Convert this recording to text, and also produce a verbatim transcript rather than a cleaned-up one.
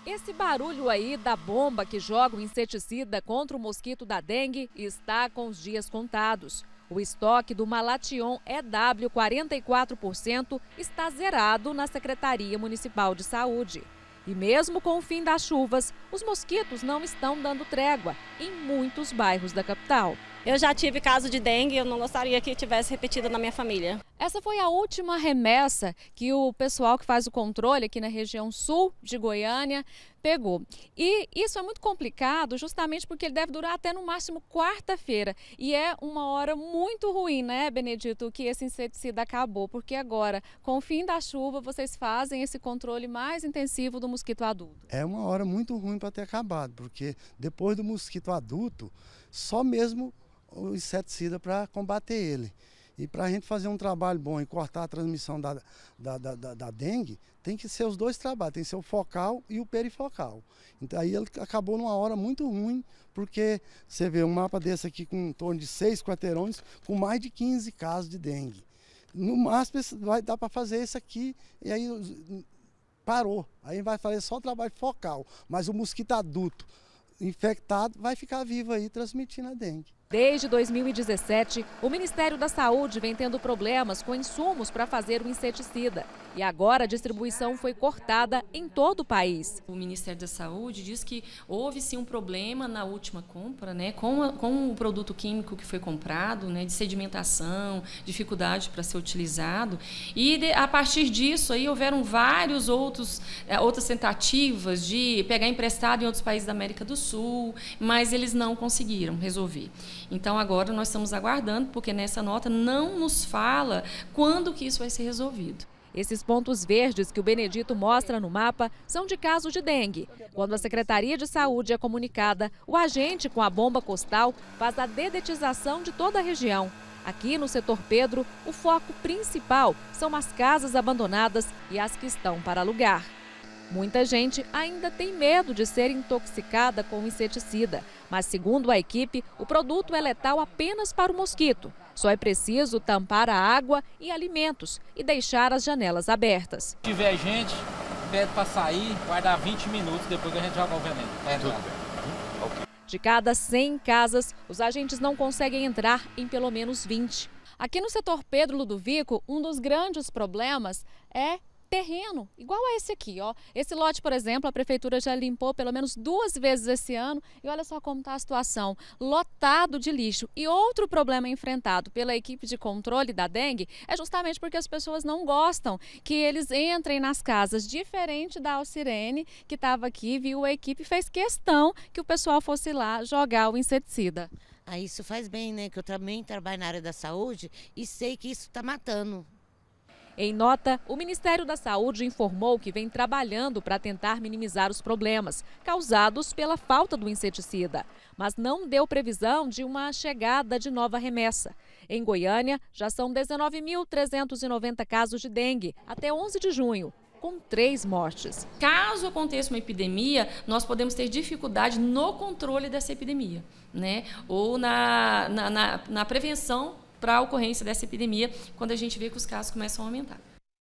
Esse barulho aí da bomba que joga o inseticida contra o mosquito da dengue está com os dias contados. O estoque do Malathion E W quarenta e quatro por cento está zerado na Secretaria Municipal de Saúde. E mesmo com o fim das chuvas, os mosquitos não estão dando trégua em muitos bairros da capital. Eu já tive caso de dengue e eu não gostaria que tivesse repetido na minha família. Essa foi a última remessa que o pessoal que faz o controle aqui na região sul de Goiânia pegou. E isso é muito complicado justamente porque ele deve durar até no máximo quarta-feira. E é uma hora muito ruim, né, Benedito, que esse inseticida acabou. Porque agora, com o fim da chuva, vocês fazem esse controle mais intensivo do mosquito adulto. É uma hora muito ruim para ter acabado, porque depois do mosquito adulto, só mesmo o inseticida para combater ele. E para a gente fazer um trabalho bom e cortar a transmissão da, da, da, da, da dengue, tem que ser os dois trabalhos, tem que ser o focal e o perifocal. Então aí ele acabou numa hora muito ruim, porque você vê um mapa desse aqui com em torno de seis quarteirões, com mais de quinze casos de dengue. No máximo vai dar para fazer isso aqui, e aí parou. Aí vai fazer só o trabalho focal, mas o mosquito adulto infectado vai ficar vivo aí transmitindo a dengue. Desde dois mil e dezessete, o Ministério da Saúde vem tendo problemas com insumos para fazer o inseticida. E agora a distribuição foi cortada em todo o país. O Ministério da Saúde diz que houve sim um problema na última compra, né, com, a, com o produto químico que foi comprado, né, de sedimentação, dificuldade para ser utilizado. E de, a partir disso aí houveram vários outros, outras tentativas de pegar emprestado em outros países da América do Sul, mas eles não conseguiram resolver. Então agora nós estamos aguardando, porque nessa nota não nos fala quando que isso vai ser resolvido. Esses pontos verdes que o Benedito mostra no mapa são de casos de dengue. Quando a Secretaria de Saúde é comunicada, o agente com a bomba costal faz a dedetização de toda a região. Aqui no setor Pedro, o foco principal são as casas abandonadas e as que estão para alugar. Muita gente ainda tem medo de ser intoxicada com o inseticida, mas segundo a equipe, o produto é letal apenas para o mosquito. Só é preciso tampar a água e alimentos e deixar as janelas abertas. Se tiver gente, pede para sair, guardar vinte minutos depois que a gente joga o veneno. É okay. De cada cem casas, os agentes não conseguem entrar em pelo menos vinte. Aqui no setor Pedro Ludovico, um dos grandes problemas é terreno, igual a esse aqui, ó. Esse lote, por exemplo, a prefeitura já limpou pelo menos duas vezes esse ano e olha só como está a situação, lotado de lixo. E outro problema enfrentado pela equipe de controle da dengue é justamente porque as pessoas não gostam que eles entrem nas casas, diferente da Alcirene, que estava aqui, viu a equipe e fez questão que o pessoal fosse lá jogar o inseticida. Ah, isso faz bem, né? Que eu também trabalho na área da saúde e sei que isso está matando. Em nota, o Ministério da Saúde informou que vem trabalhando para tentar minimizar os problemas causados pela falta do inseticida, mas não deu previsão de uma chegada de nova remessa. Em Goiânia, já são dezenove mil trezentos e noventa casos de dengue até onze de junho, com três mortes. Caso aconteça uma epidemia, nós podemos ter dificuldade no controle dessa epidemia, né? Ou na, na, na, na prevenção para a ocorrência dessa epidemia, quando a gente vê que os casos começam a aumentar.